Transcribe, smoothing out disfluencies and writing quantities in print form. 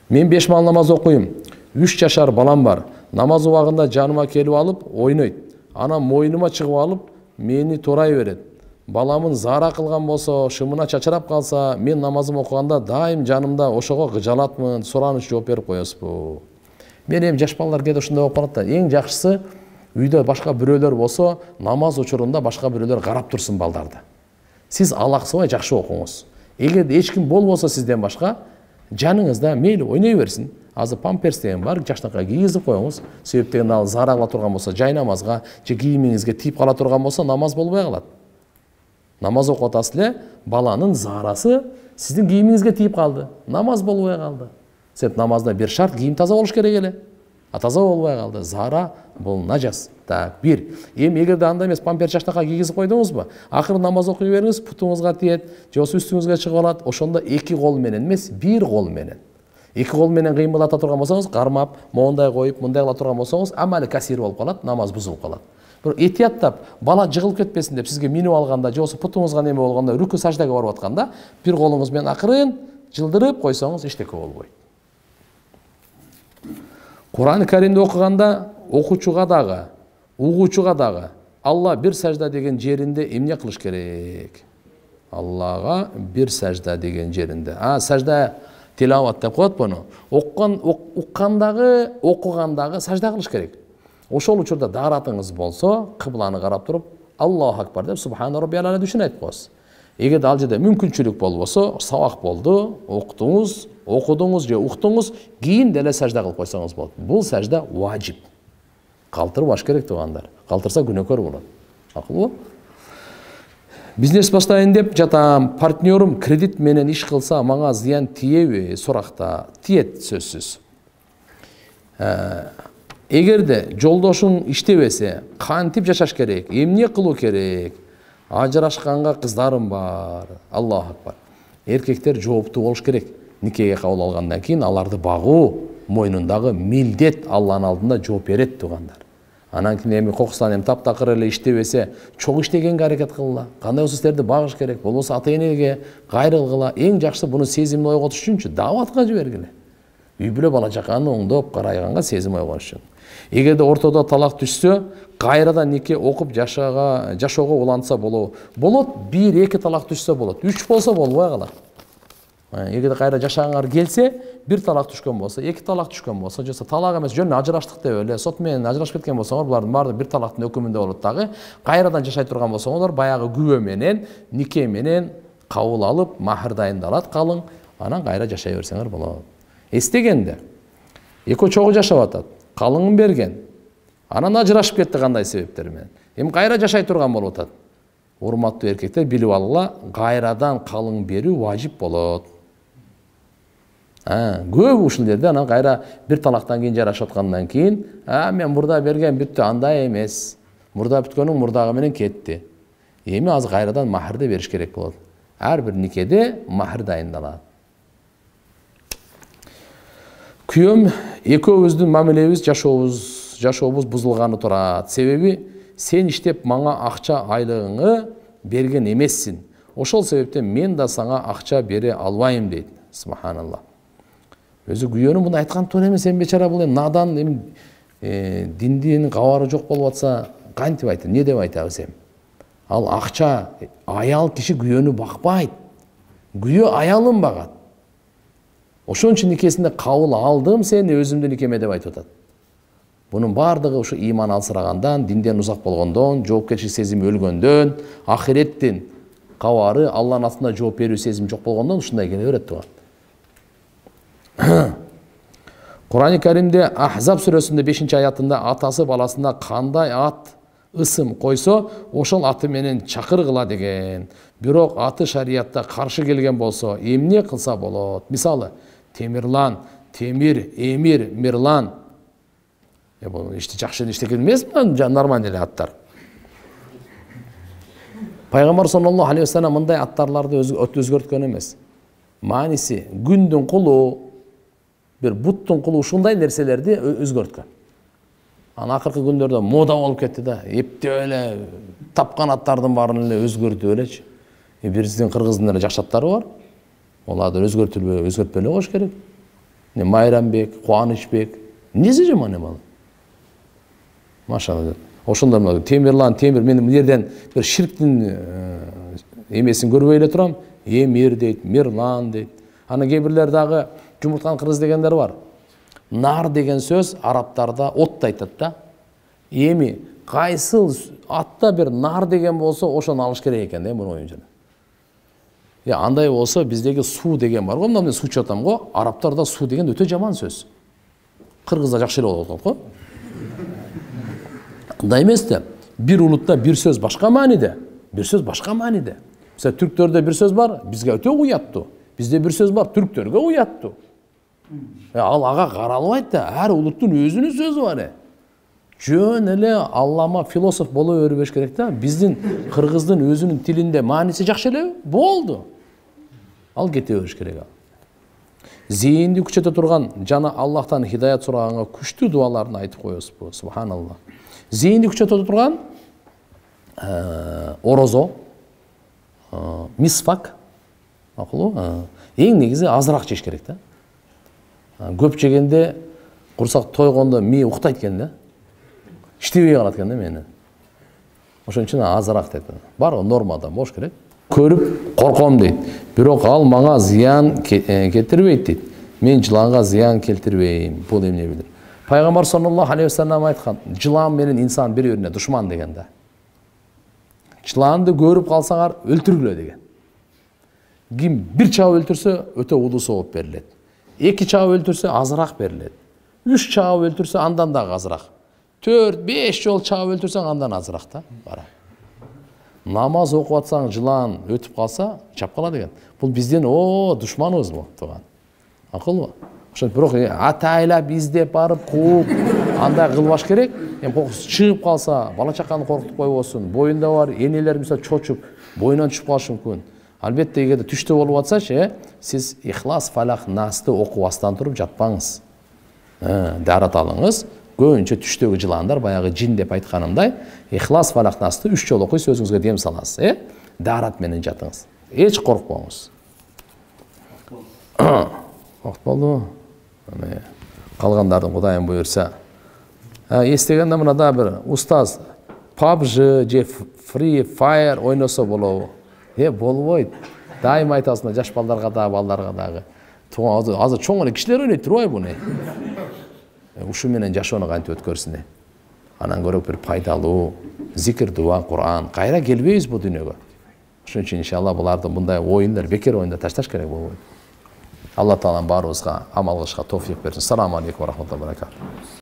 Мен 5 мал намаз окуйм. 3 жашар балам бар. Намаз убагында жаныма келип алып ойнойт. Анан мойнума чыгып алып мени турай берет. Баламын зара кылган болсо, шымына чачырап калса, мен намазым окуганда дайым жанымда ошого кыжалатмын, сураныч жооп берип коесузбу? Мен эми жаш балдар кээде ушундай болуп калат да. Эң жакшысы үйдө башка бирөөлөр болсо, намаз учурунда башка бирөөлөр карап турсун балдарды. Сиз алаксыбай жакшы окуңуз. Эгерде эч ким болбосо сизден башка, жаныңызда мейли ойной берсин. Азыр памперс деген бар, жаштакка кийгизип коюңуз. Себеп деген ал зара кыла турган болсо, жай намазга же кийимиңизге тийип кала турган болсо, намаз болбой калат. Намаз окуп атасыз эле, баланын зарасы сиздин кийимиңизге тийип калды. Намаз болбой калды. Себеп намазда бир шарт кийим таза болуш керек эле. Таза болбой калды. Зара бул нажас. Так, бир. Эми эгерде андай эмес, памперс жаштакка кийгизип койдуңузбу? Акыры намаз окуй бериңиз, путуңузга тиет, же болбосо үстүңүзгө чыгып алат. Ошондо 2 кол менен эмес, 1 кол менен. 2 кол менен кыймылдата турган болсоңуз, кармап, моундай коюп, мындай кыла турган болсоңуз, амалы касир болуп калат, намаз бузулуп калат. Бир этияттап, бала жыгылып кетпесин деп сизге минип алганда, же болбосо путуңузга неме болгондо, рүкү саждага барып атканда, бир колуңуз менен акырын жылдырып койсоңуз, эчтеке болбойт. Кур'ан-ы Каримди окуганда окуучуга дагы, угуучуга дагы Алла бир сажда деген жеринде эмне кылыш керек? Аллага бир сажда деген жеринде. Сажда тилават деп коет буну. Окугандагы сажда кылыш керек. Ошол учурда дааратыңыз болсо, кыбланы карап туруп, Аллаху акбар деп субхана роббиял а'ла дүшүн айтып коесуз. Эгерде ал жерде мүмкүнчүлүк болбосо, сабак болду, окудуңуз, же уктуңуз, кийин деле сажда кылып койсоңуз болот. Бул сажда важип. Калтырбаш керек туугандар. Калтырса күнөөкөр болот. Акылбы? Бизнес баштайын деп жатам, партнерым кредит менен иш кылса, мага зыян тиеби? Суракта тиет сөзсүз. Эгерде жолдошуң иштебесе, кантип жашаш керек? Эмне кылуу керек? Ажырашканга кыздарым бар. Аллаху акбар. Эркектер жооптуу болуш керек. Никеге кабыл алгандан кийин аларды багуу мойнундагы милдет, Алланын алдында жооп берет туугандар. Анан кийин эми кокустан эми таптакыр эле иштебесе, чоң иштегенге аракет кылгыла. Кандай болсо силерди багыш керек, болбосо ата-энеге кайрылгыла. Эң жакшысы буну сезимин ойготуш үчүнчү дааватка жибергиле. Үй бүлө бала чаканы оңдоп карайганга сезим ойгош үчүн. Эгерде ортодо талак түшсө, кайрадан нике окуп жашоого улантса болот. 1-2 талак түшсө болот. 3 болсо болбой калат. Эгерде кайра жашаганга келсе, 1 талак түшкөн болсо, 2 талак түшкөн болсо, же талак эмес, жөн ажыраштык деп эле сот менен ажырашып кеткен болсоңор, булардын баары 1 талактын өкүмүндө болот дагы. Кайрадан жашай турган болсоңор, баягы күбө менен, нике менен кабыл алып, махр дайындалат калың, анан кайра жашай берсеңер болот. Эстегенде, экөө чогуу жашап атат, калыңын берген, анан ажырашып кетти кандай себептер менен. Эми кайра жашай турган болуп атат. Урматтуу эркектер билип алгыла, кайрадан калың берүү важип болот. Көп ушул жерде анан кайра 1 талактан кийин жарашып аткандан кийин, мен мурда берген бүттү, андай эмес. Мурда бүткөнүң мурдагы менен кетти. Эми азыр кайрадан махрды бериш керек болот. Ар бир никеде махр дайындалат. Күйөөм, экөөбүздүн мамилебиз, жашообуз бузулганы турат. Себеби сен иштеп мага акча айлыгыңы берген эмессин. Ошол себептен мен да сага акча бере албайм дейт. Субханалла. Өзү күйөөнүн муну айткан туура эмес, эми бечара бул эми надан, эми диндин кабары жок болуп атса, кантип айтат, эмне деп айтабыз эми? Ал акча, аял киши күйөөнү бакпайт. Күйөө аялын багат. Ошон үчүн никесинде кабыл алдым сени өзүмдүн никеме деп айтып атат. Бунун баардыгы ушу ыйман алсырагандан, динден узак болгондон, жоопкерчилик сезими өлгөндөн, ахиреттин кабары, Алланын астында жооп берүү сезими жок болгондон ушундай келе берет тууган. Кур'ан-ы Каримде Ахзаб сүрөсүндө 5-аятында атасы баласына кандай ат ысым койсо, ошол аты менен чакыргыла деген. Бирок аты шариятта каршы келген болсо, эмне кылса болот? Мисалы, Темирлан, Темир, Эмир, Мирлан. Бул ишти жакшы иштеген эмесми? Нормалдуу эле аттар. Пайгамбар саллаллаху алейхи ва саллям мындай аттарларды өзгөрткөн эмес. Мааниси күндүн кулу, бир буттун кулу ушундай нерселерди өзгөрткөн. Ана акыркы күндөрдө мода болуп кетти да. Эптеп эле тапкан аттардын баарын эле өзгөртүп элечи. Биздин кыргыздын эле жакшы аттары бар. Оларды өзгөртпөй эле коюш керек. Майрамбек, Кубанычбек, несі жаман ем ал? Машалла. Ошондар Темирлан, Темир, мен мынерден бір ширктин эмесин көрбөй эле турам. Эмир дейт, Мирлан дейт. Ана кейбірлер дагы жумурткан кыргыз дегендер бар. Нар деген сөз арабтарда отты айтат да. Эми кайсыл атта бир нар деген болсо ошону алыш керек экен да, менин оюмча. Андай болсо биздеги суу деген бар го, мына мен суу ичип атам го, арабтарда суу деген өтө жаман сөз. Кыргызда жакшы эле болуп атат го. Андай эмес да. Бир улутта бир сөз башка мааниде, бир сөз башка мааниде. Мисалы түрктөрдө бир сөз бар, бизге өтө уяттуу. Бизде бир сөз бар, түрктөргө уяттуу. Ал ага каралбайт да, ар улуттун өзүнүн сөзү бар. Жөн эле аллама философ боло бербеш керек да. Биздин кыргыздын өзүнүн тилинде мааниси жакшы эле болду. Ал кете бериш керек. Зейинди күчөтө турган жана Аллахтан хидаят сураганга күчтүү дуаларын айтып коесузбу? Субханалла. Зейинди күчөтө турган орозо, мисвак, акылуу, эң негизи азыраак жеш керек да. Көп жегенде курсак тойгондо мээ уктайт экен да. Иштебей калат экен да мени. Ошон үчүн азыраак дейт. Бар нормада болуш керек. Көрүп корком дейт. Бирок ал мага зыян келтирбейт дейт. Мен жыланга зыян келтирбейм. Бул эмне билдир? Пайгамбар саллаллаху алейхи вассалам айткан, жылан менен инсан бири-бирине душман деген да. Жыланды көрүп калсаңар өлтүргүлө деген. Ким бир чабып өлтүрсө өтө улуу сооп берилет. 2 чабып өлтүрсө азыраак берилет. 3 чабып өлтүрсө андан дагы азыраак. 4-5 жол чабып өлтүрсөң андан азыраак да. Бара. Намаз окуп атсаң жылан өтүп калса чапкала деген. Бул бизден душманыбыз бул тууган. Акылбы? Ошон бирок атайлап издеп барып кууп андай кылбаш керек. Чыгып калса бала чаканы коркутуп койбосун. Боюнда бар энелер мисалы чочуп боюнан түшүп калышы мүмкүн. Албетте эгерде түштө болуп атсачы, сиз Ихлас, Фалах, Насты окубастан туруп жатпаңыз. Дарат алыңыз. Көбүнчө түштөгү жыландар баягы жин деп айтканымдай, Ихлас, Фалах, Насты 3 жолу окуйсуз, өзүңүзгө дем саласыз, Дарат менен жатыңыз. Эч коркпоңуз. Вакыт болду. Калгандардын Кудайым буйрса. Эстегенде мынада бир устаз PUBG же Free Fire ойносо болобу? Болбойт. Дайым айтасың жаш балдарга дагы, балдарга дагы. Азыр чоң эле кишилер ойнойт турбайбы буну? Ушу менен жашоону кантип өткөрсүн? Анан көрөп бир пайдалуу зикир, дуа, Кур'ан кайра келбейбиз бу дүйнөгө. Ошон үчүн иншалла буларды мындай оюндар, бекер оюндар ташташ керек болбойт. Алла Таалам баарыбызга амал кылышка товфик берсин. Ассаламу алейкум ва рахматуллахи ва баракатух.